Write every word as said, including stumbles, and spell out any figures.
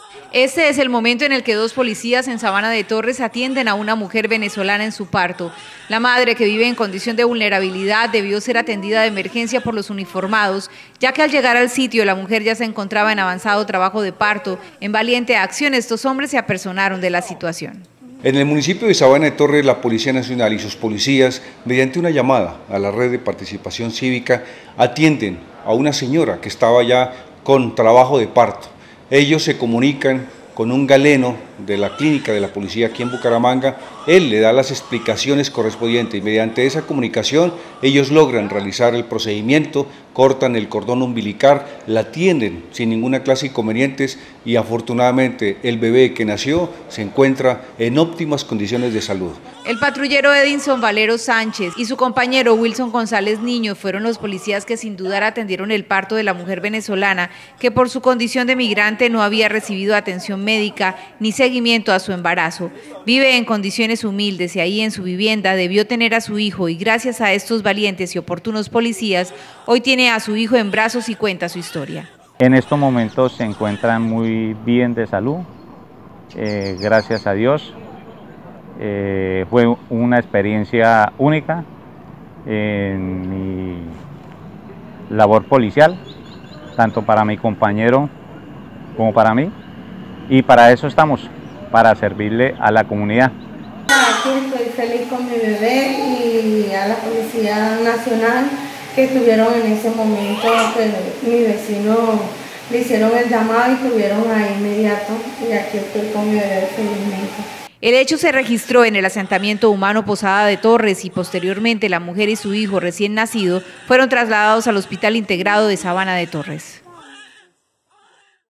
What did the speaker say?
Este es el momento en el que dos policías en Sabana de Torres atienden a una mujer venezolana en su parto. La madre, que vive en condición de vulnerabilidad, debió ser atendida de emergencia por los uniformados, ya que al llegar al sitio la mujer ya se encontraba en avanzado trabajo de parto. En valiente acción, estos hombres se apersonaron de la situación. En el municipio de Sabana de Torres, la Policía Nacional y sus policías, mediante una llamada a la red de participación cívica, atienden a una señora que estaba ya con trabajo de parto. Ellos se comunican con un galeno de la clínica de la policía aquí en Bucaramanga. Él le da las explicaciones correspondientes y mediante esa comunicación ellos logran realizar el procedimiento, cortan el cordón umbilical, la atienden sin ninguna clase de inconvenientes y afortunadamente el bebé que nació se encuentra en óptimas condiciones de salud. El patrullero Edinson Valero Sánchez y su compañero Wilson González Niño fueron los policías que sin dudar atendieron el parto de la mujer venezolana, que por su condición de migrante no había recibido atención médica ni seguimiento a su embarazo. Vive en condiciones humildes y ahí en su vivienda debió tener a su hijo, y gracias a estos valientes y oportunos policías, hoy tiene a su hijo en brazos y cuenta su historia. En estos momentos se encuentran muy bien de salud, eh, gracias a Dios. Eh, fue una experiencia única en mi labor policial, tanto para mi compañero como para mí, y para eso estamos, para servirle a la comunidad. Aquí estoy feliz con mi bebé y a la Policía Nacional que estuvieron en ese momento, que mi vecino le hicieron el llamado y estuvieron ahí inmediato, y aquí estoy con mi bebé felizmente. El hecho se registró en el asentamiento humano Posada de Torres y posteriormente la mujer y su hijo recién nacido fueron trasladados al Hospital Integrado de Sabana de Torres.